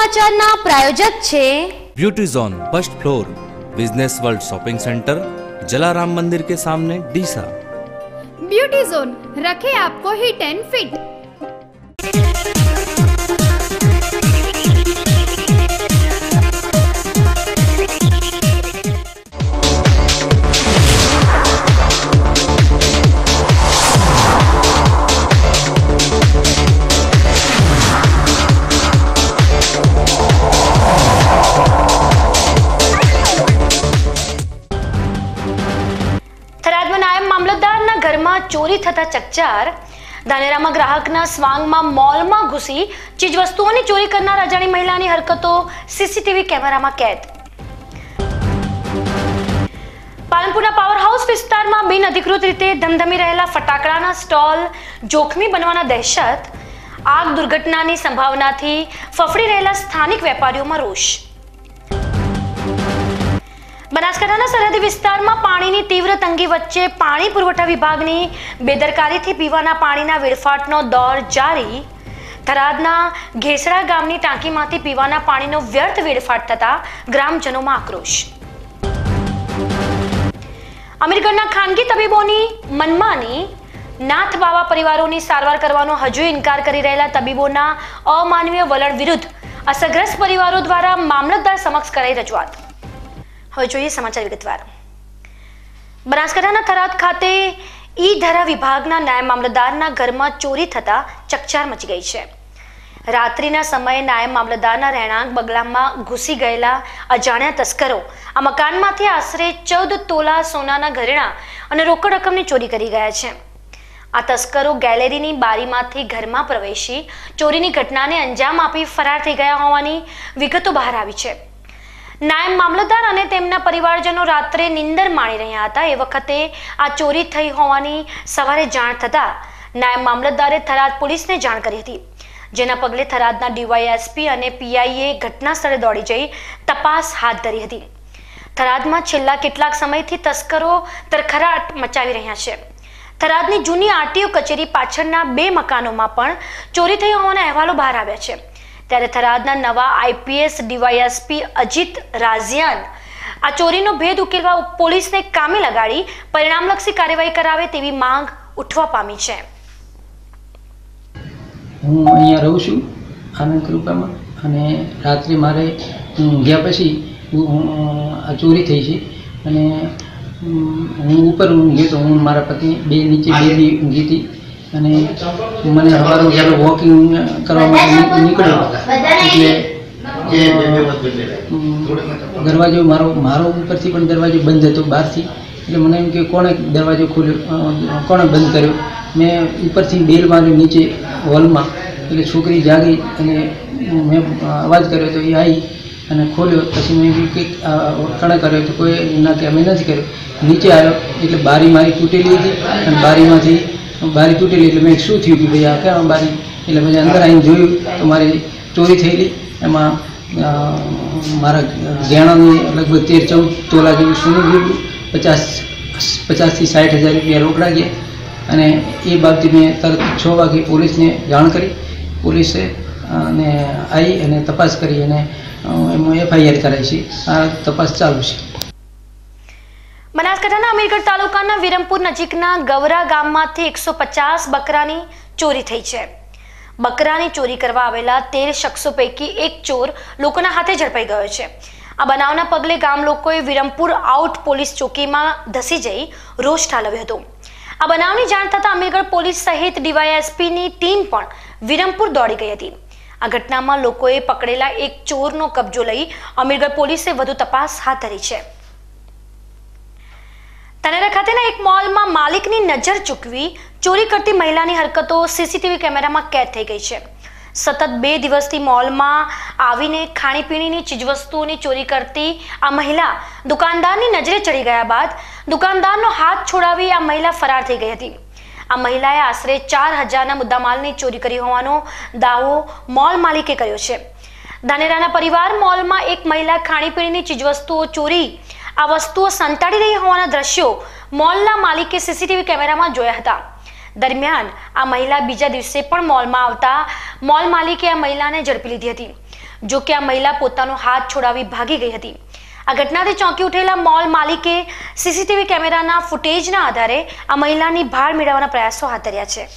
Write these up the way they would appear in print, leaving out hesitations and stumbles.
સમાચારના પ્રાયોજક છે beauty zone first floor business world shopping centre Jalaram Mandir के सामने डीसा। ब्यूटी जोन रखे आपको हिट एंड फिट। ચોરી થતા ચકચાર। ધાનેરામાં ગ્રાહકના સ્વાંગમાં મોલમાં ઘૂસી ચીજવસ્તુઓની ચોરી કરનાર અજાણી મહિલાની હરકતો સીસીટીવી કેમેરામાં કેદ। પાલનપુરના પાવર હાઉસ વિસ્તારમાં બિનઅધિકૃત રીતે ધમધમી રહેલા ફટાકડાના સ્ટોલ જોખમી બનવાના દહેશત। આગ દુર્ઘટનાની સંભાવનાથી ફફડી રહેલા સ્થાનિક વેપારીઓમાં રોષ। બનાસકાંઠાના સરહદી વિસ્તારમાં પાણીની તીવ્ર તંગી વચ્ચે પાણી પુરવઠા વિભાગની બેદરકારીથી પીવાના પાણીના વેડફાટનો દોર જારી। થરાદના ઘેસડા ગામની ટાંકીમાંથી પીવાના પાણીનો વ્યર્થ વેડફાટ થતા ગ્રામજનોમાં આક્રોશ। અમીરગઢના ખાનગી તબીબોની મનમાની। નાથ બાવા પરિવારોની સારવાર કરવાનો હજુ ઇનકાર કરી રહેલા તબીબોના અમાનવીય વલણ વિરુદ્ધ અસરગ્રસ્ત પરિવારો દ્વારા મામલતદાર સમક્ષ કરાઈ રજૂઆત। હવે જોઈએ સમાચાર વિગતવાર। બનાસકાંઠાના થરાદ ખાતે ઈ ધારા વિભાગના નાયબ મામલતદારના ઘરમાં ચોરી થતા ચકચાર મચી ગઈ છે। રાત્રિના સમયે નાયબ મામલતદારના રહેણાંક બંગલામાં ઘૂસી ગયેલા અજાણ્યા તસ્કરો આ મકાનમાંથી આશરે 14 તોલા સોનાના ઘરેણાં અને રોકડ રકમની ચોરી કરી ગયા છે। આ તસ્કરો ગેલેરીની બારીમાંથી ઘરમાં પ્રવેશી ચોરીની ઘટનાને અંજામ આપી ફરાર થઈ ગયા હોવાની વિગતો બહાર આવી છે। નાયબ મામલતદાર અને તેમના પરિવારજનો રાત્રે નિંદર માણી રહ્યા હતા એ વખતે આ ચોરી થઈ હોવાની સવારે જાણ થતા નાયબ મામલતદારે થરાદ પોલીસને જાણ કરી હતી, જેના પગલે થરાદના ડીવાયએસપી અને પીઆઈએ ઘટના સ્થળે દોડી જઈ તપાસ હાથ ધરી હતી। થરાદમાં છેલ્લા કેટલાક સમયથી તસ્કરો તરખરાટ મચાવી રહ્યા છે। થરાદની જૂની આરટીઓ કચેરી પાછળના 2 મકાનોમાં પણ ચોરી થઈ હોવાના અહેવાલો બહાર આવ્યા છે। ત્યારે થરાદના નવા આઈપીએસ ડીવાયએસપી અજીત રાઝિયાન આ ચોરીનો ભેદ ઉકેલવા પોલીસને કામે લગાડી પરિણામલક્ષી કાર્યવાહી કરાવે તેવી માંગ ઉઠવા પામી છે। હું અહીંયા રહું છું આનંદ કૃપામાં અને રાત્રે મારે ગયા પછી આ ચોરી થઈ છે અને હું ઉપર ઊંઘી તો હું મારા પત્ની બે નીચે બેબી ઊંઘી હતી અને મને સવારે જ્યારે વોકિંગ કરવા માટે નીકળ્યો એટલે દરવાજો મારો ઉપરથી પણ દરવાજો બંધ હતો બહારથી, એટલે મને એમ કે કોણે દરવાજો ખોલ્યો, કોણે બંધ કર્યો। મેં ઉપરથી બેલ માર્યો નીચે હોલમાં, એટલે છોકરી જાગી અને મેં અવાજ કર્યો તો એ આવી અને ખોલ્યો। પછી મેં કંઈક કણે કર્યો તો કોઈ ના કે અમે નથી કર્યો। નીચે આવ્યો એટલે બારી મારી તૂટેલી હતી અને બારી તૂટેલી એટલે મેં શું થયું કે ભાઈ આ ક્યાં બારી, એટલે પછી અંદર આવીને જોયું તો મારી ચોરી થયેલી। એમાં મારા ગહેણાની લગભગ 13-14 તોલા જેવું સોનું ગયું, 50,000 થી 60,000 રૂપિયા રોકડા ગયા અને એ બાબતે મેં તરત 6 વાગે પોલીસને જાણ કરી। પોલીસે અને આવી અને તપાસ કરી અને એમાં એફઆઈઆર કરાઈ છે। આ તપાસ ચાલુ છે। બનાસકાંઠાના અમીરગઢ તાલુકાના વિરમપુર નજીકના ગવરા ગામમાંથી 150 બકરાની ચોરી થઈ છે। બકરાની ચોરી કરવા આવેલા 13 શખ્સો પૈકી એક ચોર લોકોના હાથે ઝડપાઈ ગયો છે। આ બનાવના પગલે ગામ લોકોએ વિરમપુર આઉટ પોલીસ ચોકીમાં ધસી જઈ રોષ ઠાલવ્યો હતો। આ બનાવની જાણ થતાં અમીરગઢ પોલીસ સહિત ડીવાયએસપીની ટીમ પણ વિરમપુર દોડી ગઈ હતી। આ ઘટનામાં લોકોએ પકડેલા એક ચોરનો કબજો લઈ અમીરગઢ પોલીસે વધુ તપાસ હાથ ધરી છે। ધાનેરા ખાતેના એક મોલમાં માલિકની નજર ચૂકવી ચોરી કરતી મહિલાની હરકતો સીસીટીવી કેમેરામાં કેદ થઈ ગઈ છે। સતત 2 દિવસથી મોલમાં આવીને ખાણીપીણીની ચીજવસ્તુઓની ચોરી કરતી આ મહિલા દુકાનદારની નજરે ચડી ગયા બાદ દુકાનદારનો હાથ છોડાવી આ મહિલા ફરાર થઈ ગઈ હતી। આ મહિલાએ આશરે 4,000ના મુદ્દામાલની ચોરી કરી હોવાનો દાવો મોલ માલિકે કર્યો છે। ધાનેરાના પરિવાર મોલમાં એક મહિલા ખાણીપીણીની ચીજવસ્તુઓ ચોરી આ વસ્તુઓ સંતાડી રહી હોવાના દ્રશ્યો મોલના માલિકે સીસીટીવી કેમેરામાં જોયા હતા। દરમિયાન આ મહિલા બીજા દિવસે પણ મોલમાં આવતા મોલ માલિકે આ મહિલાને ઝડપી લીધી હતી। જો કે આ મહિલા પોતાનો હાથ છોડાવી ભાગી ગઈ હતી। આ ઘટનાથી ચોંકી ઉઠેલા મોલ માલિકે સીસીટીવી કેમેરાના ફૂટેજના આધારે આ મહિલાની ભાળ મેળવવાના પ્રયાસો હાથ ધર્યા છે।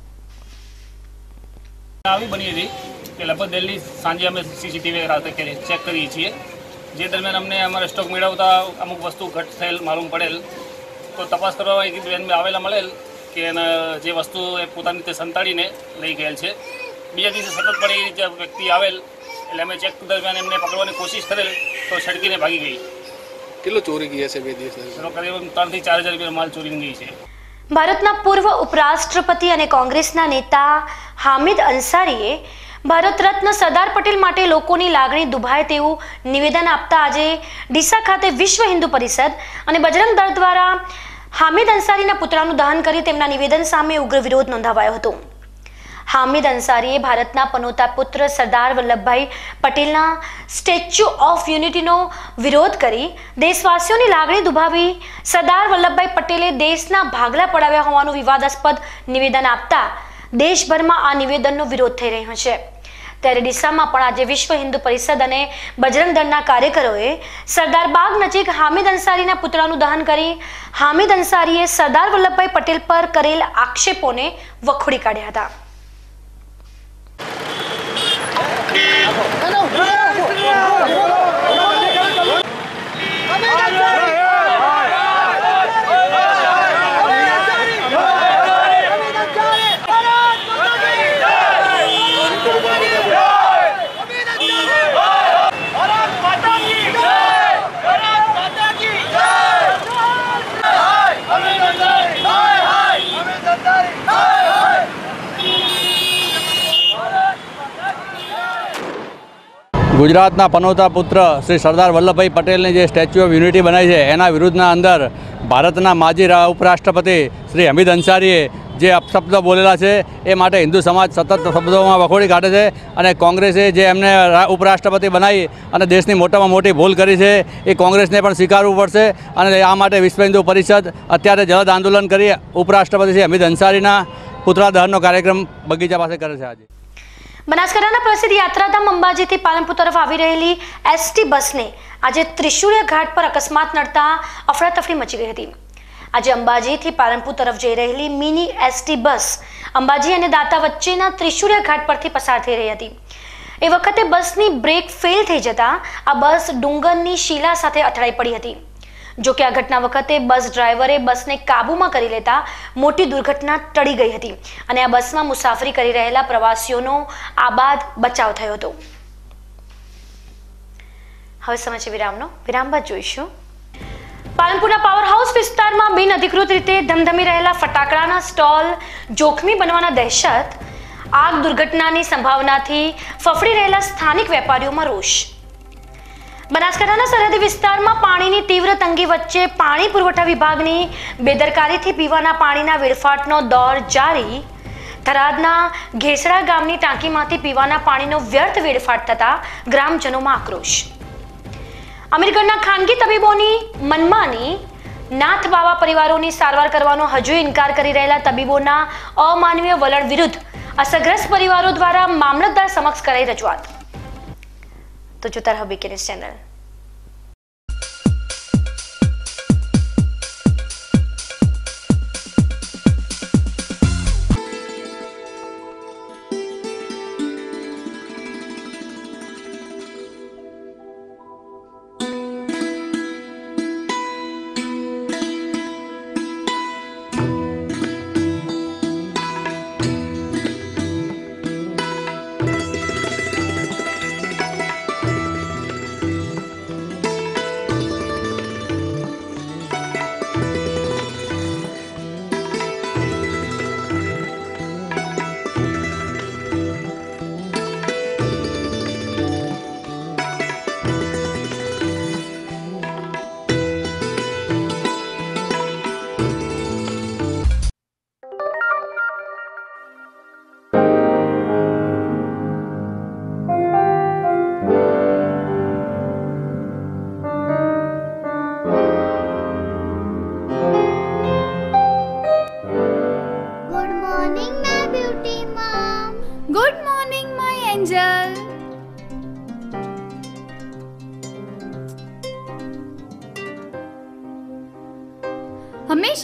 આવી બની હતી કે લગભગ દિલ્હી સાંજે અમે સીસીટીવી ચેક કરીએ છીએ। જે દરમિયાન અમને અમારા સ્ટોક મેળવતા અમુક વસ્તુ ઘટ થયેલ માલુમ પડેલ તો તપાસ કરવા એક બેન આવેલા મળેલ કે જે વસ્તુ એ પોતાની રીતે સંતાડીને લઈ ગયેલ છે। બીજા દિવસે સતત પણ એ જે વ્યક્તિ આવેલ એટલે અમે ચેક દરમિયાન એમને પકડવાની કોશિશ કરેલ તો છડકીને ભાગી ગઈ। કેટલો ચોરી ગયા છે 2 દિવસ? કરીબ 3 થી 4 હજાર રૂપિયા માલ ચોરી ગઈ છે। ભારતના પૂર્વ ઉપરાષ્ટ્રપતિ અને કોંગ્રેસના નેતા હામિદ અંસારીએ ભારત રત્ન સરદાર પટેલ માટે લોકોની લાગણી દુભાય તેવું નિવેદન આપતા આજે ડીસા ખાતે વિશ્વ હિન્દુ પરિષદ અને બજરંગ દળ દ્વારા હામિદ અંસારીના પુતળાનું દહન કરી તેમના નિવેદન સામે ઉગ્ર વિરોધ નોંધાવાયો હતો। હામિદ અંસારીએ ભારતના પનોતા પુત્ર સરદાર વલ્લભભાઈ પટેલના સ્ટેચ્યુ ઓફ યુનિટીનો વિરોધ કરી દેશવાસીઓની લાગણી દુભાવી સરદાર વલ્લભભાઈ પટેલે દેશના ભાગલા પડાવ્યા હોવાનું વિવાદાસ્પદ નિવેદન આપતા દેશભરમાં આ નિવેદનનો વિરોધ થઈ રહ્યો છે। ત્યારે ડીસામાં પણ આજે વિશ્વ હિન્દુ પરિષદ અને બજરંગ દળના કાર્યકરોએ સરદાર બાગ નજીક હામિદ અંસારીના પુતળાનું દહન કરી હામિદ અંસારીએ સરદાર વલ્લભભાઈ પટેલ પર કરેલ આક્ષેપોને વખોડી કાઢ્યા હતા। ગુજરાતના પનોતા પુત્ર શ્રી સરદાર વલ્લભભાઈ પટેલની જે સ્ટેચ્યુ ઓફ યુનિટી બનાવી છે એના વિરુદ્ધના અંદર ભારતના માજી ઉપરાષ્ટ્રપતિ શ્રી હામિદ અંસારીએ જે અપશબ્દો બોલેલા છે એ માટે હિન્દુ સમાજ સતત શબ્દોમાં વખોડી કાઢે છે અને કોંગ્રેસે જે એમને ઉપરાષ્ટ્રપતિ બનાવી અને દેશની મોટામાં મોટી ભૂલ કરી છે એ કોંગ્રેસને પણ સ્વીકારવું પડશે અને આ માટે વિશ્વ હિન્દુ પરિષદ અત્યારે જલદ આંદોલન કરી ઉપરાષ્ટ્રપતિ શ્રી હામિદ અંસારીના પુતળા દહનનો કાર્યક્રમ બગીચા પાસે કરે છે। આજે બનાસકાંઠાના પ્રસિદ્ધ યાત્રાધામ અંબાજીથી પાલનપુર તરફ આવી રહેલી એસટી બસને આજે ત્રિશુળિયા ઘાટ પર અકસ્માત નડતા અફરાતફરી મચી ગઈ હતી। આજે અંબાજીથી પાલનપુર તરફ જઈ રહેલી મિની એસટી બસ અંબાજી અને દાતા વચ્ચેના ત્રિશુળિયા ઘાટ પરથી પસાર થઈ રહી હતી। એ વખતે બસની બ્રેક ફેલ થઈ જતા આ બસ ડુંગરની શિલા સાથે અથડાઈ પડી હતી। જો કે આ ઘટના વખતે બસ ડ્રાઈવરે બસને કાબૂમાં કરી લેતા મોટી દુર્ઘટના ટળી ગઈ હતી અને આ બસમાં મુસાફરી કરી રહેલા પ્રવાસીઓનો આબાદ બચાવ થયો હતો। હવે સમય છે વિરામનો। વિરામ બાદ જોઈશું પાલનપુરના પાવર હાઉસ વિસ્તારમાં બિન અધિકૃત રીતે ધમધમી રહેલા ફટાકડાના સ્ટોલ જોખમી બનવાના દહેશત, આગ દુર્ઘટનાની સંભાવનાથી ફફડી રહેલા સ્થાનિક વેપારીઓમાં રોષ। બનાસકાંઠાના સરહદી વિસ્તારમાં પાણીની તીવ્ર તંગી વચ્ચે પાણી પુરવઠા વિભાગની બેદરકારીથી પીવાના પાણીના વેડફાટનો દોર જારી। થરાદના ઘેસડા ગામની ટાંકીમાંથી પીવાના પાણીનો વ્યર્થ વેડફાટ થતા ગ્રામજનોમાં આક્રોશ। અમીરગઢના ખાનગી તબીબોની મનમાની, નાથ બાવા પરિવારોની સારવાર કરવાનો હજુ ઇનકાર કરી રહેલા તબીબોના અમાનવીય વલણ વિરુદ્ધ અસરગ્રસ્ત પરિવારો દ્વારા મામલતદાર સમક્ષ કરાઈ રજૂઆત। તો જોતા રહો બીકે ન્યૂઝ ચેનલ।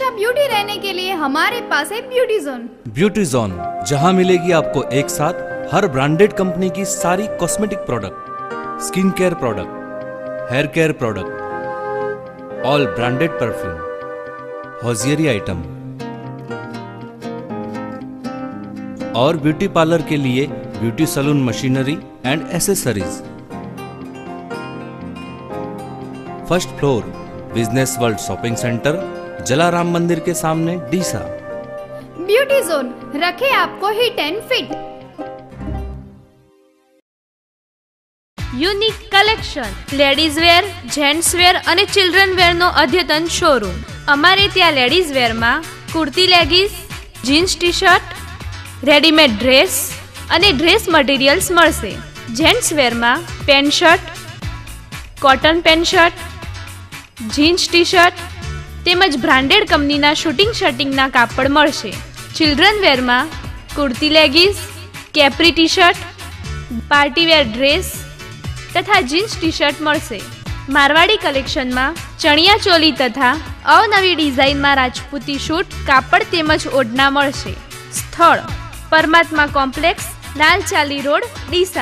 अच्छा ब्यूटी रहने के लिए हमारे पास है ब्यूटी जोन। ब्यूटी जोन, जहां मिलेगी आपको एक साथ हर ब्रांडेड कंपनी की सारी cosmetic product, skin care product, hair care product, all branded perfume, hosiery item और ब्यूटी पार्लर के लिए beauty salon machinery and accessories. First floor, business world shopping centre, Jalaram Mandir के सामने, डीसा। ब्यूटी जोन रखे आपको hit and fit. Unique collection, ladies wear, gents wear અને children વેરનો અદ્યતન શોરૂમ. અમારે ત્યાં લેડીઝ વેરમાં kurti leggings, jeans T shirt, readymade dress અને ડ્રેસ મટીરિયલ્સ મળશે. જેન્ટ્સ વેરમાં pant shirt, cotton pant shirt, jeans T shirt તેમજ બ્રાન્ડેડ કંપનીના શૂટિંગ શર્ટિંગના કાપડ મળશે. ચિલ્ડ્રન વેરમાં kurti leggings, capri T shirt, party wear dress તથા જીન્સ ટી શર્ટ મળશે. મારવાડી કલેક્શનમાં ચણિયા ચોલી તથા અવનવી ડિઝાઇનમાં રાજપૂતી શૂટ કાપડ તેમજ ઓઢણા મળશે. સ્થળ પરમાત્મા કોમ્પ્લેક્સ, લાલચાલી રોડ, ડીસા.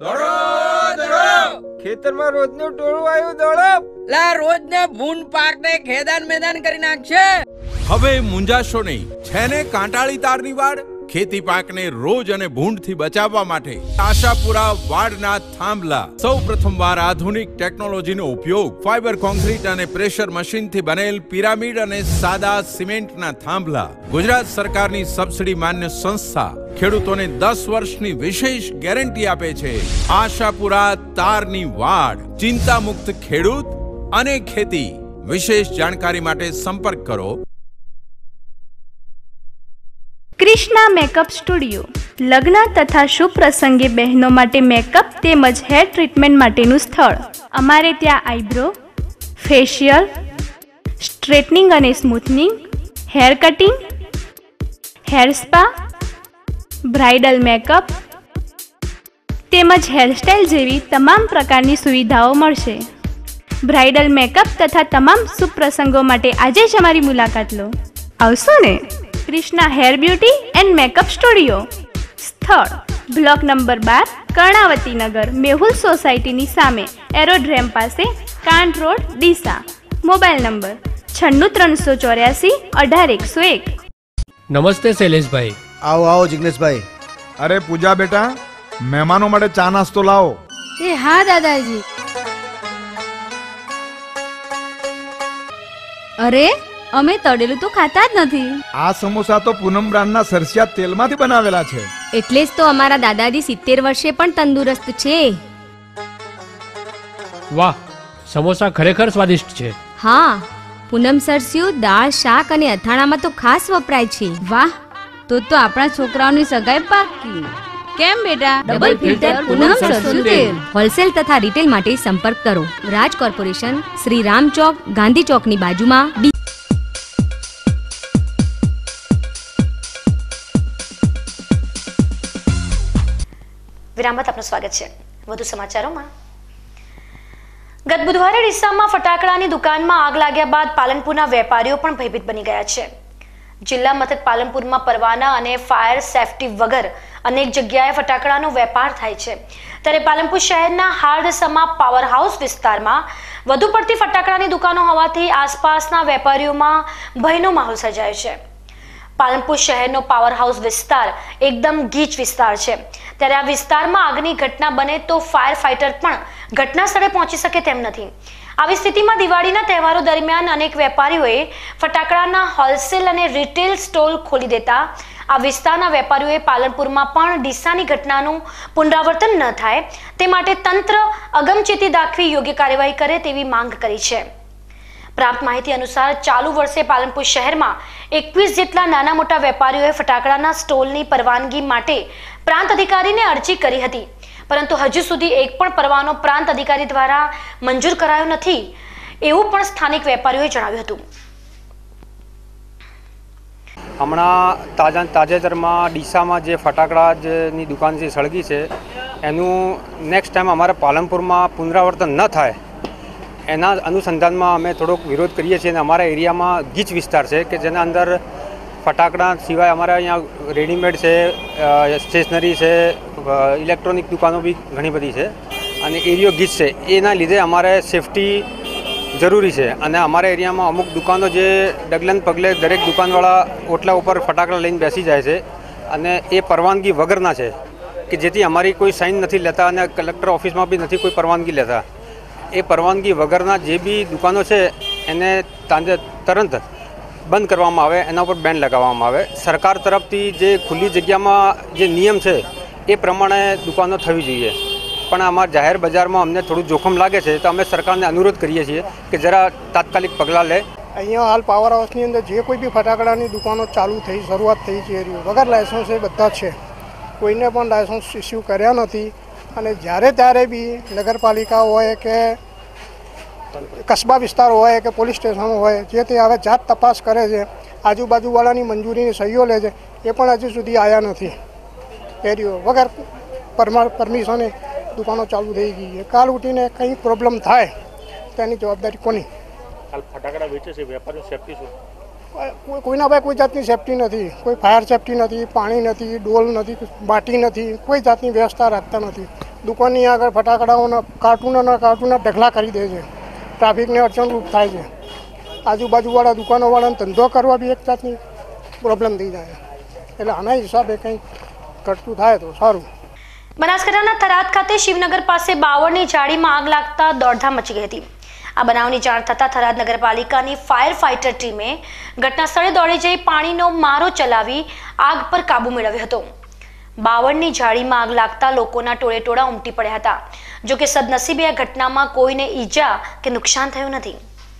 ખેતરમાં રોજનું ટોળું આવ્યું દોડો લા રોજને ભૂન પાકને ખેદાન મેદાન કરી નાખશે. હવે મુંજાશો નહીં, છે ને કાંટાળી તારની વાડ. ખેતી પાકને રોજ અને ભૂંડથી બચાવવા માટે આશાપુરા વાડના થાંભલા. સૌ પ્રથમવાર આધુનિક ટેકનોલોજીનો ઉપયોગ, ફાઈબર કોન્ક્રીટ અને પ્રેશર મશીનથી બનેલ પિરામિડ અને સાદા સિમેન્ટના થાંભલા. ગુજરાત સરકારની સબસિડી માન્ય સંસ્થા ખેડૂતોને 10 વર્ષની વિશેષ ગેરંટી આપે છે. આશાપુરા તારની વાડ, ચિંતા મુક્ત ખેડૂત અને ખેતી. વિશેષ જાણકારી માટે સંપર્ક કરો. ક્રિષ્ના મેકઅપ સ્ટુડિયો, લગ્ન તથા શુભ પ્રસંગે બહેનો માટે મેકઅપ તેમજ હેર ટ્રીટમેન્ટ માટેનું સ્થળ. અમારે ત્યાં આઈબ્રો, ફેશિયલ, સ્ટ્રેટનિંગ અને smoothening, hair cutting, hair spa, bridal makeup તેમજ હેરસ્ટાઇલ જેવી તમામ પ્રકારની સુવિધાઓ મળશે. બ્રાઇડલ મેકઅપ તથા તમામ શુભ પ્રસંગો માટે આજે જ અમારી મુલાકાત લો. આવશો ને? Krishna hair beauty and makeup studio. સ્થળ બ્લોક નંબર 12, કર્ણાવતી નગર, મેહુલ સોસાયટીની સામે, એરોડ્રેમ પાસે, Kanth road, Deesa. Mobile number 96 384 18 101. નમસ્તે શૈલેષભાઈ. આવો આવો જિગ્નેશભાઈ. અરે પૂજા બેટા, મહેમાનો માટે ચા નાસ્તો લાવો. એ હા દાદાજી. અરે અમે તળેલું તો ખાતા જ નથી. આ સમોસા તો પૂનમ બ્રાન્ડના સરસિયા તેલમાંથી બનાવેલા છે. એટલે જ તો અમારા દાદાજી 70 વર્ષે પણ તંદુરસ્ત છે. વાહ, સમોસા ખરેખર સ્વાદિષ્ટ છે. હા, પૂનમ સરસિયું દાળ, શાક અને અથાણામાં તો ખાસ વપરાય છે. વાહ, તો આપણા છોકરાઓની સગાઈ પાકી. કેમ બેટા? ડબલ ફિલ્ટર પૂનમ સરસિયું તેલ. હોલસેલ તથા રિટેલ માટે સંપર્ક કરો. રાજ કોર્પોરેશન, શ્રી રામ ચોક, ગાંધી ચોકની બાજુમાં. વિરામ બાદ આપનું સ્વાગત છે. વધુ સમાચારોમાં, ગત બુધવારે ડીસામાં ફટાકડાની દુકાનમાં આગ લાગ્યા બાદ પાલનપુરના વેપારીઓ પણ ભયભીત બની ગયા છે. જિલ્લા મથક પાલનપુરમાં પરવાના અને ફાયર સેફટી વગર અનેક જગ્યાએ ફટાકડાનો વેપાર થાય છે. ત્યારે પાલનપુર શહેરના હાર્દસમા પાવર હાઉસ વિસ્તારમાં વધુ પડતી ફટાકડાની દુકાનો હોવાથી આસપાસના વેપારીઓમાં ભયનો માહોલ સર્જાયો છે. પાલનપુર શહેરનો પાવર હાઉસ વિસ્તાર એકદમ ગીચ વિસ્તાર છે. ત્યારે આ વિસ્તારમાં આગની ઘટના બને તો ફાયર ફાઇટર પણ ઘટના સ્થળે પહોંચી શકે તેમ નથી. આવી સ્થિતિમાં દિવાળીના તહેવારો દરમિયાન અનેક વેપારીઓએ ફટાકડાના હોલસેલ અને રિટેલ સ્ટોલ ખોલી દેતા આ વિસ્તારના વેપારીઓએ પાલનપુરમાં પણ ડીસાની ઘટનાનું પુનરાવર્તન ન થાય તે માટે તંત્ર અગમચેતી દાખવી યોગ્ય કાર્યવાહી કરે તેવી માંગ કરી છે. પ્રાપ્ત માહિતી અનુસાર ચાલુ વર્ષે પાલનપુર શહેરમાં 21 જેટલા નાના મોટા વેપારીઓએ ફટાકડાના સ્ટોલની પરવાનગી માટે પ્રાંત અધિકારીને અરજી કરી હતી, પરંતુ હજુ સુધી એક પણ પરવાનો પ્રાંત અધિકારી દ્વારા મંજૂર કરાયો નથી એવું પણ સ્થાનિક વેપારીઓએ જણાવ્યું હતું. હમણાં તાજેતરમાં ડીસામાં જે ફટાકડાની દુકાન જે સળગી છે એનું નેક્સ્ટ ટાઈમ અમારે પાલનપુરમાં પુનરાવર્તન ન થાય એના અનુસંધાનમાં અમે થોડોક વિરોધ કરીએ છીએ અને અમારા એરિયામાં ગીચ વિસ્તાર છે કે જેના અંદર ફટાકડા સિવાય અમારા અહીંયા રેડીમેડ છે, સ્ટેશનરી છે, ઇલેક્ટ્રોનિક દુકાનો બી ઘણી બધી છે અને એરિયો ગીચ છે. એના લીધે અમારે સેફટી જરૂરી છે અને અમારા એરિયામાં અમુક દુકાનો જે ડગલન પગલે દરેક દુકાનવાળા ઓટલા ઉપર ફટાકડા લઈને બેસી જાય છે અને એ પરવાનગી વગરના છે કે જેથી અમારી કોઈ સાઇન નથી લેતા અને કલેક્ટર ઓફિસમાં બી નથી કોઈ પરવાનગી લેતા. એ પરવાનગી વગરના જે બી દુકાનો છે એને તરત બંધ કરવામાં આવે, એના ઉપર બેન લગાવવામાં આવે. સરકાર તરફથી જે ખુલ્લી જગ્યામાં જે નિયમ છે એ પ્રમાણે દુકાનો થવી જોઈએ, પણ અમારા જાહેર બજારમાં અમને થોડું જોખમ લાગે છે તો અમે સરકારને અનુરોધ કરીએ છીએ કે જરા તાત્કાલિક પગલાં લે. અહીંયા હાલ પાવર હાઉસની અંદર જે કોઈ બી ફટાકડાની દુકાનો ચાલુ થઈ શરૂઆત થઈ છે વગર લાયસન્સ એ બધા છે, કોઈને પણ લાયસન્સ ઇસ્યુ કર્યા નથી અને જ્યારે ત્યારે બી નગરપાલિકા હોય કે કસ્બા વિસ્તાર હોય કે પોલીસ સ્ટેશન હોય જે તે હવે જાત તપાસ કરે છે, આજુબાજુવાળાની મંજૂરીની સહીઓ લે છે, એ પણ હજુ સુધી આવ્યા નથી. એરિયો વગર પરમિશને દુકાનો ચાલુ થઈ ગઈ છે. કાલ ઉઠીને કંઈ પ્રોબ્લેમ થાય તેની જવાબદારી કોની? ફટાકડા વેચે છે વેપારીઓ સેફટી શું? કોઈના ભાઈ કોઈ જાતની સેફટી નથી, કોઈ ફાયર સેફટી નથી, પાણી નથી, ડોલ નથી, બાટી નથી, કોઈ જાતની વ્યવસ્થા રાખતા નથી. દુકાનની આગળ ફટાકડાઓના કાર્ટૂનના ઢગલા કરી દે છે, ટ્રાફિકને અડચણરૂપ થાય છે. આજુબાજુવાળા દુકાનોવાળાને ધંધો કરવા બી એક જાતની પ્રોબ્લેમ થઈ જાય. એટલે આના હિસાબે કંઈક ઘટતું થાય તો સારું. બનાસકાંઠાના થરાદ ખાતે શિવનગર પાસે બાવળની જાળીમાં આગ લાગતા દોડધામ મચી ગઈ હતી. આ બનાવની જાણ થતાં થરાદ નગરપાલિકાની ફાયર ફાઇટર ટીમે ઘટના સ્થળે દોડી જઈ પાણીનો મારો ચલાવી આગ પર કાબુ મેળવ્યો હતો. બાવળની જાળીમાં આગ લાગતા લોકોના ટોળેટોળા ઉમટી પડ્યા હતા. જો કે સદનસીબે આ ઘટનામાં કોઈને ઈજા કે નુકસાન થયું નથી.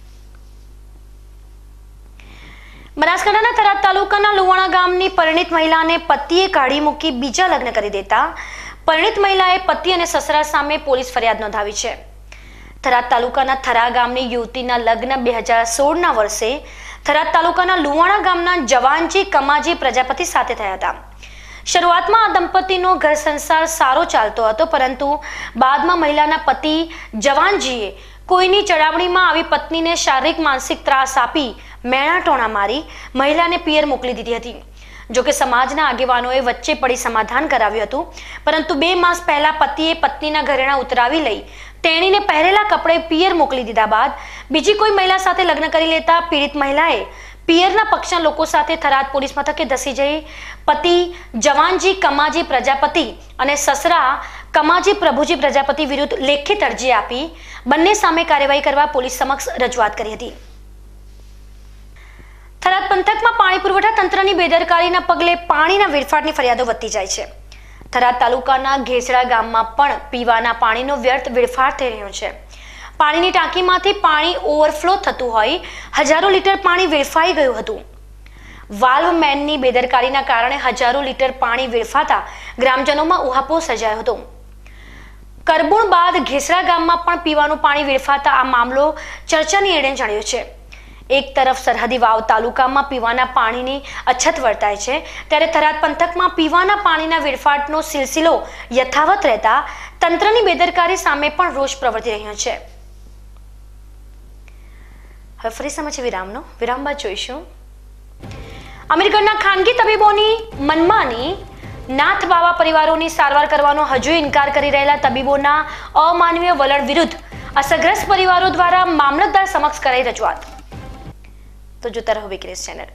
બનાસકાંઠાના થરાદ તાલુકાના લુવાણા ગામની પરિણીત મહિલાને પતિએ કાઢી મૂકી બીજા લગ્ન કરી દેતા પરિણીત મહિલાએ પતિ અને સસરા સામે પોલીસ ફરિયાદ નોંધાવી છે. થરાદ તાલુકાના થરા ગામની યુવતીના લગ્ન 2016ના વર્ષે થરાદ તાલુકાના લુવાણા ગામના જવાનજી કમાજી પ્રજાપતિ સાથે થયા હતા. શરૂઆતમાં આ દંપતીનો ઘર સંસાર સારો ચાલતો હતો, પરંતુ બાદમાં મહિલાના પતિ જવાનજીએ કોઈની ચડાવણીમાં આવી પત્નીને શારીરિક માનસિક ત્રાસ આપી મેણા ટોણા મારી મહિલાને પિયર મોકલી દીધી હતી. જોકે સમાજના આગેવાનોએ વચ્ચે પડી સમાધાન કરાવ્યું હતું, પરંતુ 2 માસ પહેલા પતિએ પત્નીના ઘરેણા ઉતરાવી લઈ તેણીને પહેરેલા કપડે પિયર મોકલી દીધા બાદ બીજી કોઈ મહિલા સાથે લગ્ન કરી લેતા પીડિત મહિલાએ પિયરના પક્ષના લોકો સાથે થરાદ પોલીસ મથકે ધસી જઈ પતિ જવાનજી કમાજી પ્રજાપતિ અને સસરા કમાજી પ્રભુજી પ્રજાપતિ વિરુદ્ધ લેખિત અરજી આપી બંને સામે કાર્યવાહી કરવા પોલીસ સમક્ષ રજૂઆત કરી હતી. થરાદ પંથકમાં પાણી પુરવઠા તંત્રની બેદરકારીના પગલે પાણીના વેડફાટની ફરિયાદો વધતી જાય છે. થરાદ તાલુકાના ઘેસડા ગામમાં પણ પીવાના પાણીનો વ્યર્થ વેડફાટ થઈ રહ્યો છે. પાણીની ટાંકીમાંથી પાણી ઓવરફ્લો થતું હોય હજારો લીટર પાણી વેડફાઈ ગયું હતું. વાલ્વ મેનની બેદરકારીના કારણે હજારો લીટર પાણી વેડફાતા ગ્રામજનોમાં ઉહાપોહ સર્જાયો હતો. કરબુણ બાદ ઘેસડા ગામમાં પણ પીવાનું પાણી વેડફાતા આ મામલો ચર્ચાની એડે ચડ્યો છે. એક તરફ સરહદી વાવ તાલુકામાં પીવાના પાણીની અછત વર્તાય છે, ત્યારે થરાદ પંથકમાં પીવાના પાણીના વેડફાટનો સિલસિલો યથાવત રહેતા તંત્રની બેદરકારી સામે પણ રોષ પ્રવર્તી રહ્યો છે. હવે ફરી સમય છે વિરામ બાદ જોઈશું. અમીરગઢના ખાનગી તબીબોની મનમાની નાથ બાવા પરિવારોની સારવાર કરવાનો હજુ ઇનકાર કરી રહેલા તબીબોના અમાનવીય વલણ વિરુદ્ધ અસરગ્રસ્ત પરિવારો દ્વારા મામલતદાર સમક્ષ કરાઈ રજૂઆત. તો જોતા રહો વિક્રેશ ચેનલ.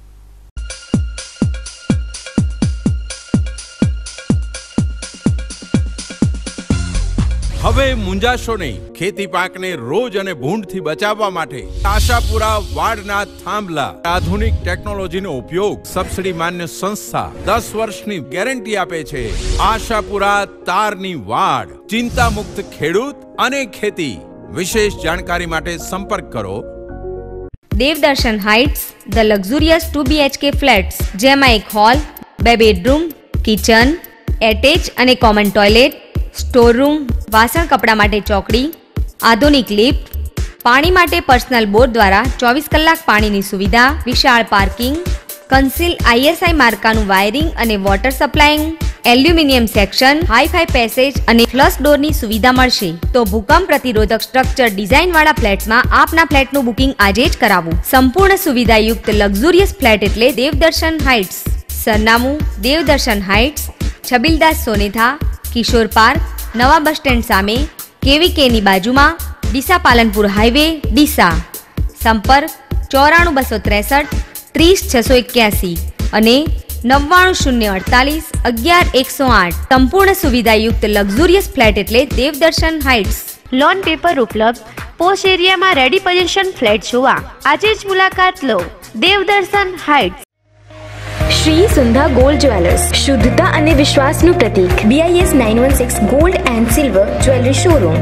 હવે મુંજાશો નહીં. ખેતી પાકને રોજ અને ભૂંડથી બચાવવા માટે આશાપુરા વાડના થાંભલા આધુનિક ટેકનોલોજીનો ઉપયોગ સબસિડી માન્ય સંસ્થા 10 વર્ષની ગેરંટી આપે છે. આશાપુરા તારની વાડ, ચિંતા મુક્ત ખેડૂત અને ખેતી. વિશેષ જાણકારી માટે સંપર્ક કરો Devdarshan heights, the luxurious 2 BHK flats, જેમાં એક હોલ, 2 બેડરૂમ, કિચન, એટેચ અને કોમન ટોયલેટ, સ્ટોર રૂમ, વાસણ કપડા માટે ચોકડી, આધુનિક લિફ્ટ, પાણી માટે પર્સનલ બોર દ્વારા 24 કલાક પાણીની સુવિધા, વિશાળ પાર્કિંગ, કન્સીલ ISI માર્કાનું વાયરિંગ અને water supplying, aluminium section, hi fi passage અને ફ્લશ ડોરની સુવિધા મળશે. તો ભૂકંપ પ્રતિરોધક સ્ટ્રક્ચર ડિઝાઇન વાળા ફ્લેટ્સમાં આપના ફ્લેટનું બુકિંગ આજે જ કરાવો. સંપૂર્ણ સુવિધાયુક્ત લક્ઝુરિયસ ફ્લેટ એટલે દેવદર્શન હાઇટ્સ. સરનામું દેવદર્શન હાઇટ્સ, છબીલદાસ સોનેથા, કિશોર પાર્ક, નવા બસ સ્ટેન્ડ સામે, KVKની બાજુમાં, ડીસા પાલનપુર હાઈવે, ડીસા. સંપર્ક 94 263 30 681 અને 99 048 11 108. સંપૂર્ણ સુવિધાયુક્ત લક્ઝુરિયસ ફ્લેટ એટલે દેવદર્શન હાઇટ્સ. લોન પેપર ઉપલબ્ધ. પોશ એરિયામાં રેડી પોઝિશન ફ્લેટ જોવા આજે જ મુલાકાત લો. Devdarshan heights. Shri Sundha gold jewellers, શુદ્ધતા અને વિશ્વાસનું પ્રતીક. BIS 916 gold and silver jewellery showroom.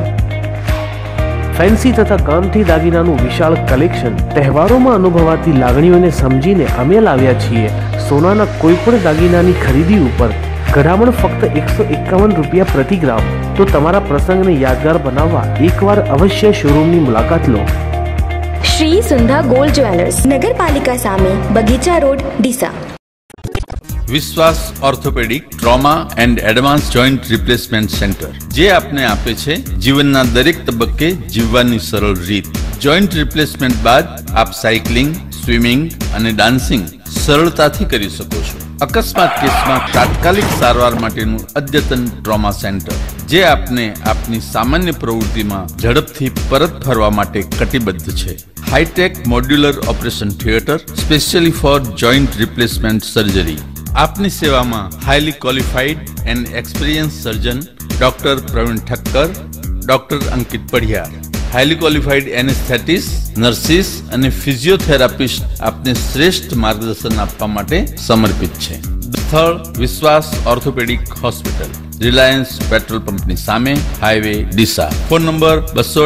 Fancy તથા કામથી દાગીનાનું વિશાળ કલેક્શન. તહેવારોમાં અનુભવાતી લાગણીઓને સમજીને અમે લાવ્યા છીએ સોનાના કોઈ પણ દાગીનાની ખરીદી ઉપર ઘડામણ ફક્ત 151 રૂપિયા પ્રતિ ગ્રામ. તો તમારા પ્રસંગને યાદગાર બનાવવા એકવાર અવશ્ય શોરૂમની મુલાકાત લો. શ્રી સુંધા ગોલ્ડ જ્વેલર્સ, નગરપાલિકા સામે, બગીચા road, Deesa. Vishwas orthopaedic trauma and advance joint replacement centre, જે આપને આપે છે જીવનના દરેક તબક્કે જીવવાની સરળ રીત. જોઈન્ટ રિપ્લેસમેન્ટ બાદ આપ સાયકલિંગ, સ્વિમિંગ અને ડાન્સિંગ સરળતાથી કરી શકો છો. અકસ્માત કેસમાં તાત્કાલિક સારવાર માટેનું અદ્યતન ટ્રોમા સેન્ટર, જે આપને આપની સામાન્ય પ્રવૃત્તિમાં ઝડપથી પરત ફરવા માટે કટિબદ્ધ છે. Hi tech modular operation theatre specially for joint replacement surgery. આપની સેવામાં highly qualified and experience surgeon doctor Pravin Thakkar, doctor Ankit Padhiyar, highly qualified anaesthetist, nurses અને ફિઝિયોથેરાપિસ્ટ આપને શ્રેષ્ઠ માર્ગદર્શન આપવા માટે સમર્પિત છે. સ્થળ વિશ્વાસ ઓર્થોપેડિક હોસ્પિટલ, રિલાયન્સ પેટ્રોલ પંપની સામે, highway, Deesa. Phone number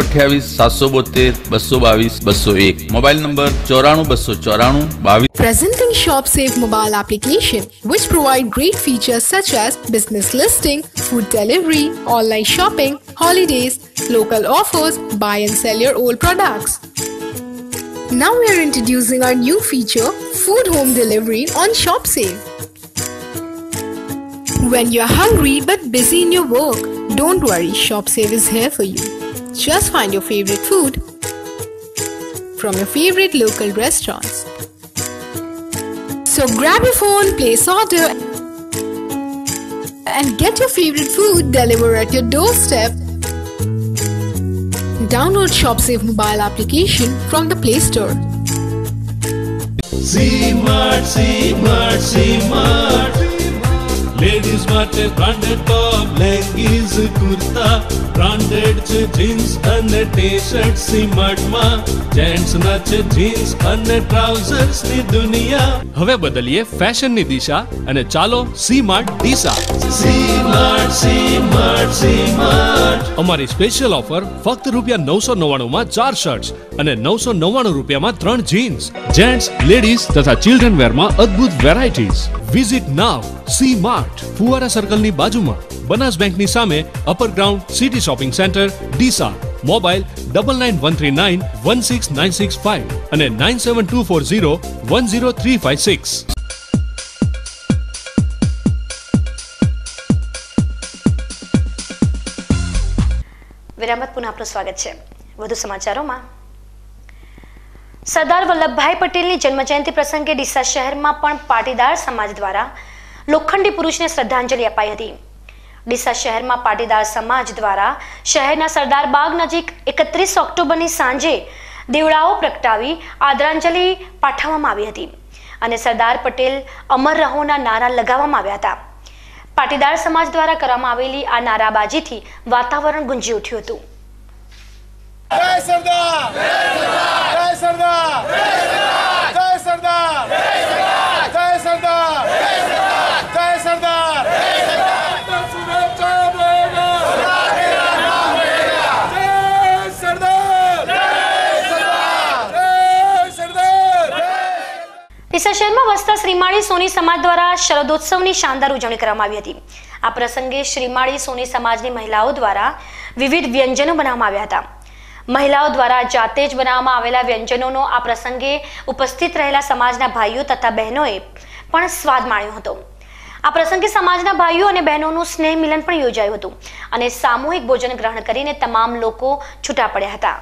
228 772 222 201. Mobile number 94 294 22. Presenting ShopSafe mobile application, which provide great features such as business listing, food delivery, online shopping, holidays, local offers, buy and sell your old products. Now we are introducing our new feature, food home delivery on ShopSafe. When you're hungry but busy in your work, don't worry, ShopSafe is here for you. Just find your favorite food from your favorite local restaurants. So grab your phone, place order and get your favorite food delivered at your doorstep. Download ShopSafe mobile application from the Play Store. C-Mart. Ladies માટે branded top, leggings, kurta, branded છે jeans અને T shirt C-Martમાં. જેન્ટ્સના છે jeans અને ટ્રાઉઝર્સની દુનિયા. હવે બદલીએ ફેશનની દિશા અને ચાલો C-Mart ડીસા. C-Mart. અમારી સ્પેશિયલ ઓફર ફક્ત ₹999 માં 4 શર્ટ્સ અને ₹999 માં 3 જીન્સ. જેન્ટ્સ, લેડીઝ તથા ચિલ્ડ્રન વેરમાં અદ્ભુત વેરાયટીઝ. વિઝિટ નાવ C-Mart, ફુવારા સર્કલની બાજુમાં, બનાસ બેંકની સામે, upper ground, city shopping centre, Deesa. Mobile 9913916965 અને 9724010356. વિરામત પુનઃ આપનું સ્વાગત છે. વધુ સમાચારોમાં, સરદાર વલ્લભભાઈ પટેલની જન્મજયંતિ પ્રસંગે ડીસા શહેરમાં પણ પાટીદાર સમાજ દ્વારા લોખંડી પુરુષને શ્રદ્ધાંજલિ અપાઈ હતી. ડીસા શહેરમાં પાટીદાર સમાજ દ્વારા શહેરના સરદાર બાગ નજીક 31 ઓક્ટોબરની સાંજે દીવડાઓ પ્રગટાવી આદરાંજલિ પાઠવવામાં આવી હતી અને સરદાર પટેલ અમર રહોના નારા લગાવવામાં આવ્યા હતા. પાટીદાર સમાજ દ્વારા કરવામાં આવેલી આ નારાબાજીથી વાતાવરણ ગુંજી ઉઠ્યું હતું. જય સરદાર, જય સરદાર, જય સરદાર, જય સરદાર, જય સરદાર. ડીસા શહેરમાં વસતા શ્રીમાળી સોની સમાજ દ્વારા શરદોત્સવની શાનદાર ઉજવણી કરવામાં આવી હતી. આ પ્રસંગે શ્રીમાળી સોની સમાજની મહિલાઓ દ્વારા વિવિધ વ્યંજનો બનાવવામાં આવ્યા હતા. મહિલાઓ દ્વારા જાતે જ બનાવવામાં આવેલા વ્યંજનોનો આ પ્રસંગે ઉપસ્થિત રહેલા સમાજના ભાઈઓ તથા બહેનોએ પણ સ્વાદ માણ્યો હતો. આ પ્રસંગે સમાજના ભાઈઓ અને બહેનોનું સ્નેહ મિલન પણ યોજાયું હતું અને સામૂહિક ભોજન ગ્રહણ કરીને તમામ લોકો છૂટા પડ્યા હતા.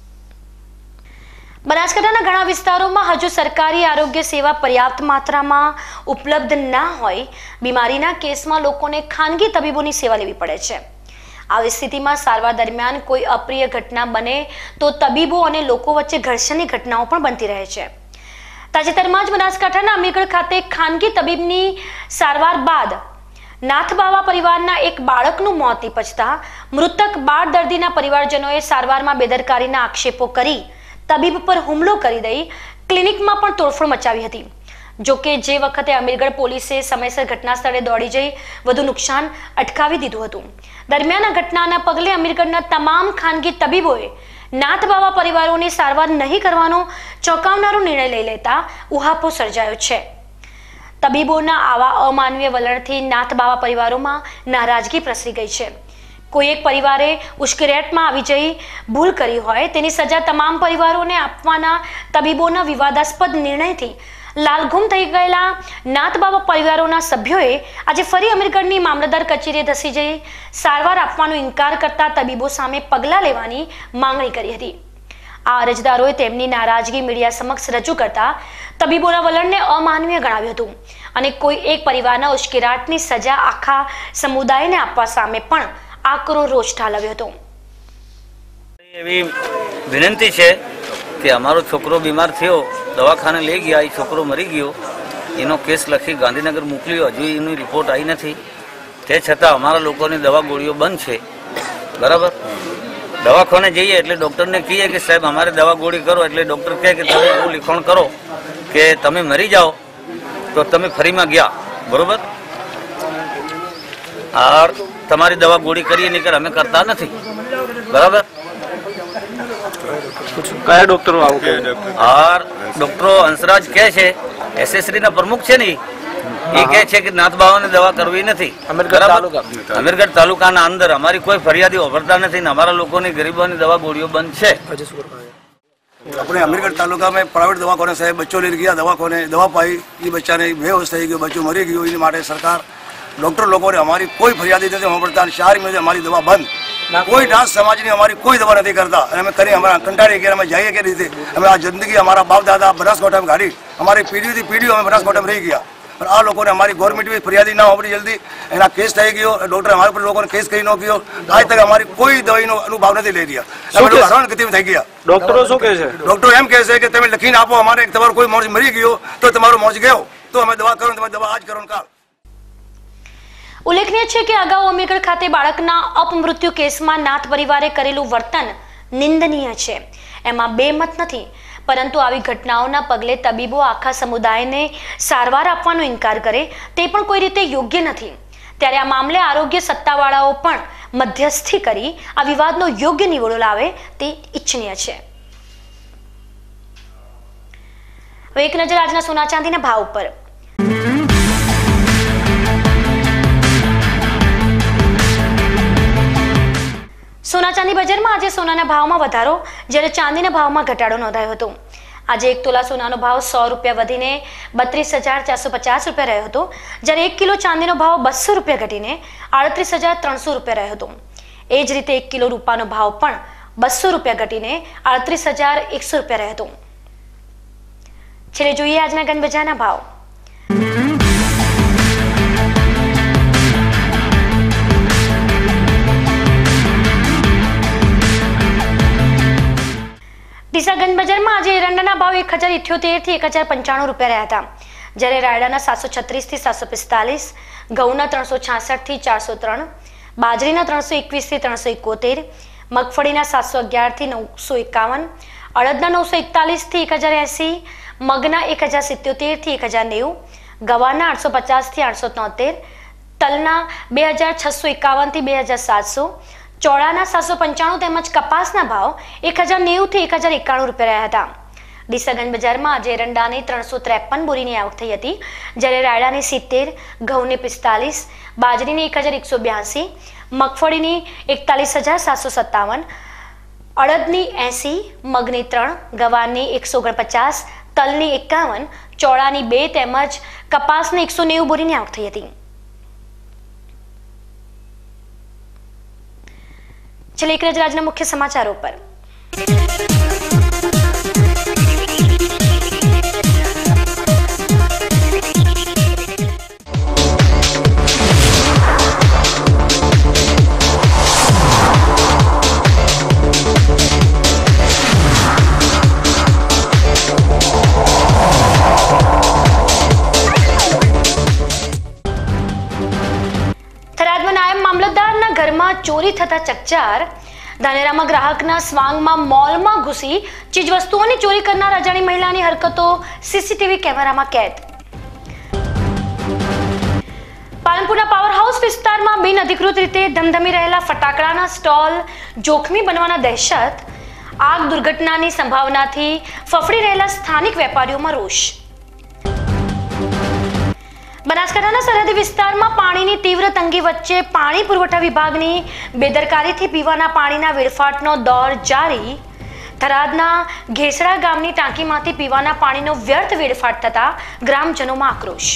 બનાસકાંઠાના ઘણા વિસ્તારોમાં હજુ સરકારી આરોગ્ય સેવા પર્યાપ્ત માત્રામાં ઉપલબ્ધ ના હોય બીમારીના કેસમાં લોકોને ખાનગી તબીબોની સેવા લેવી પડે છે. આવી સ્થિતિમાં સારવાર દરમિયાન કોઈ અપ્રિય ઘટના બને તો તબીબો અને લોકો વચ્ચે ઘર્ષણની ઘટનાઓ પણ બનતી રહે છે. તાજેતરમાં જ બનાસકાંઠાના અમીરગઢ ખાતે ખાનગી તબીબની સારવાર બાદ નાથબાવા પરિવારના એક બાળકનું મોત નીપજતા મૃતક બાળ દર્દીના પરિવારજનોએ સારવારમાં બેદરકારીના આક્ષેપો કરી તબીબ પર હુમલો કરી દઈ ક્લિનિકમાં પણ તોડફોડ મચાવી હતી. જોકે જે વખતે અમીરગઢ પોલીસે સમયસર ઘટના સ્થળે દોડી જઈ વધુ નુકસાન અટકાવી દીધું હતું. દરમિયાન આ ઘટનાના પગલે અમીરગઢના તમામ ખાનગી તબીબોએ નાથબાવા પરિવારોની સારવાર નહીં કરવાનો ચોંકાવનારો નિર્ણય લઈ લેતા ઉહાપો સર્જાયો છે. તબીબોના આવા અમાનવીય વલણથી નાથબાવા પરિવારોમાં નારાજગી પ્રસરી ગઈ છે. કોઈ એક પરિવારે ઉશ્કેરાટમાં આવી જઈ ભૂલ કરી હોય તેની સજા તમામ પરિવારોને આપવાના તબીબોના વિવાદાસ્પદ નિર્ણયથી લાલઘુમ થઈ ગયેલા નાથબાવા પરિવારોના સભ્યોએ આજે ફરી અમીરગઢની મામલતદાર કચેરીએ ધસી જઈ સારવાર આપવાનો ઇનકાર કરતા તબીબો સામે પગલાં લેવાની માંગણી કરી હતી. આ અરજદારોએ તેમની નારાજગી મીડિયા સમક્ષ રજૂ કરતા તબીબોના વલણને અમાનવીય ગણાવ્યું હતું અને કોઈ એક પરિવારના ઉશ્કેરાટની સજા આખા સમુદાયને આપવા સામે પણ આકરો રોષ ઠાલવ્યો હતો. એવી વિનંતી છે કે અમારો છોકરો બીમાર થયો, દવાખાને લઈ ગયા, એ છોકરો મરી ગયો, એનો કેસ લખી ગાંધીનગર મોકલ્યો, હજુ એની રિપોર્ટ આવી નથી. તે છતાં અમારા લોકોની દવા ગોળીઓ બંધ છે. બરાબર, દવાખાને જઈએ એટલે ડૉક્ટરને કહીએ કે સાહેબ અમારે દવા ગોળી કરો, એટલે ડૉક્ટર કહે કે તમે એવું લીખણ કરો કે તમે મરી જાઓ તો તમે ફરીમાં ગયા. બરોબર, આ તમારી દવા ગોળી કરીએ નહીં, અમે કરતા નથી. બરાબર, કયા ડોક્ટરો આવું કહે? ડોક્ટરો હંસરાજ કહે છે, એસએસસી ના પ્રમુખ છે ને, એ કહે છે કે નાથબાવાને દવા કરવી નથી. અમીરગઢ તાલુકાના અંદર અમારી કોઈ ફરિયાદી વાપરતા નથી ને અમારા લોકોની ગરીબોની દવા ગોળીઓ બંધ છે. अपने अमीरगढ़ तालुका में प्राइवेट दवाखाने से बच्चों ले गया, दवाखाने दवा पाई, ये बच्चा ने बेहोश થઈ ગયો, बच्चों मरी गयो. इन માટે सरकार डॉक्टर लोगों ने हमारी कोई फरियादी नहीं वापरता. शहर में हमारी दवा बंद, कोई डांस समाज ने हमारी कोई दवा नहीं करता. हमें करें हमारा कंटाड़ी के हमें जाइए के रीते हमें आज जिंदगी हमारा बाप दादा बनासकांठा में गाड़ी हमारी पीढ़ी थी पीढ़ी हमें बनासकांठा में रही गया. पर आ लोगों ने हमारी गवर्नमेंट भी फरियादी ना हो जल्दी एना केस થઈ ગયો. डॉक्टर हमारे पर लोगों ने केस કરી નો ગયો. आज तक हमारी कोई दवाई નો અનુભવ નથી લઈ રહ્યા. અમે લોકો હેરાન ગતિ થઈ ગયા. ડોક્ટરો શું કહે છે? ડોક્ટર એમ કહે છે કે તમે લખીને આપો, અમારે તમારો કોઈ મોરજ મરી ગયો તો તમારો મોરજ ગયો તો અમે દવા કરો, તમે દવા આજ કરો કાલ. ઉલ્લેખનીય છે કે અગાઉ અમીરગઢ ખાતે બાળકના અપમૃત્યુ કેસમાં નાથ પરિવારે કરેલું વર્તન નિંદનીય છે, એમાં બે મત નથી. પરંતુ આવી ઘટનાઓના પગલે તબીબો આખા સમુદાયને સારવાર આપવાનો ઇનકાર કરે તે પણ કોઈ રીતે યોગ્ય નથી. ત્યારે આ મામલે આરોગ્ય સત્તાવાળાઓ પણ મધ્યસ્થી કરી આ વિવાદનો યોગ્ય નિવડો લાવે તે ઈચ્છનીય છે. હવે એક નજર આજના સોના ચાંદીના ભાવ ઉપર. સોના ચાંદી બજારમાં આજે સોનાના ભાવમાં વધારો જ્યારે ચાંદીના ભાવમાં ઘટાડો નોંધાયો હતો. આજે 1 તોલા સોનાનો ભાવ 100 રૂપિયા વધીને 32,450 રૂપિયા રહ્યો હતો, જ્યારે 1 કિલો ચાંદીનો ભાવ 200 રૂપિયા ઘટીને 38,300 રૂપિયા રહ્યો હતો. એ જ રીતે 1 કિલો રૂપાનો ભાવ પણ 200 રૂપિયા ઘટીને 38,100 રૂપિયા રહ્યો હતો. છેલ્લે જોઈએ આજના ગંજ બજારના ભાવ. ડીસાગંજ બજારમાં આજે એરંડાના ભાવ 1,078 થી 1,095 રૂપિયા રહ્યા હતા, જ્યારે રાયડાના 736 થી 745, ઘઉંના 366 થી 403, બાજરીના 321 થી 371, મગફળીના 711 થી 951, અડદના 941 થી 1,080, મગના 1,077 થી 1,090, ગવારના 850 થી 873, તલના 2,651 થી 2,700, ચોળાના 795 તેમજ કપાસના ભાવ 1,090 થી 1,091 રૂપિયા રહ્યા હતા. ડીસાગંજ બજારમાં આજે એરંડાની 353 બોરીની આવક થઈ હતી, જ્યારે રાયડાની 70, ઘઉંની 45, બાજરીની 1,182, મગફળીની 41,757, અડદની 80, મગની 3, ગવારની 149, તલની 51, ચોળાની 2 તેમજ કપાસની 190 બોરીની આવક થઈ હતી. છેલ્લે એક નજર આજના મુખ્ય સમાચારો પર. ચોરી થતા ચકચાર. ધાનેરામાં ગ્રાહકના સ્વાંગમાં મોલમાં ઘૂસી ચીજવસ્તુઓની ચોરી કરનાર અજાણી મહિલાની હરકતો સીસીટીવી કેમેરામાં કેદ. પાલનપુરના પાવર હાઉસ વિસ્તારમાં બિનઅધિકૃત રીતે ધમધમી રહેલા ફટાકડાના સ્ટોલ જોખમી બનવાના દહેશત. આગ દુર્ઘટનાની સંભાવનાથી ફફડી રહેલા સ્થાનિક વેપારીઓમાં રોષ. બનાસકાંઠાના સરહદી વિસ્તારમાં પાણીની તીવ્ર તંગી વચ્ચે પાણી પુરવઠા વિભાગની બેદરકારીથી પીવાના પાણીના વેડફાટનો દોર જારી. થરાદના ઘેસડા ગામની ટાંકીમાંથી પીવાના પાણીનો વ્યર્થ વેડફાટ થતા ગ્રામજનોમાં આક્રોશ.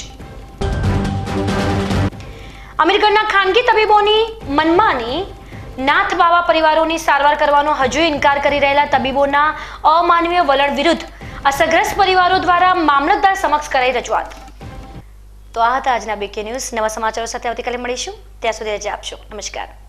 અમીરગઢના ખાનગી તબીબોની મનમાની. નાથ બાવા પરિવારોની સારવાર કરવાનો હજુ ઇનકાર કરી રહેલા તબીબોના અમાનવીય વલણ વિરુદ્ધ અસરગ્રસ્ત પરિવારો દ્વારા મામલતદાર સમક્ષ કરાઈ રજૂઆત. તો આ હતા આજના બીકે ન્યૂઝ. નવા સમાચારો સાથે આવતીકાલે મળીશું. ત્યાં સુધી રજા આપશો. નમસ્કાર.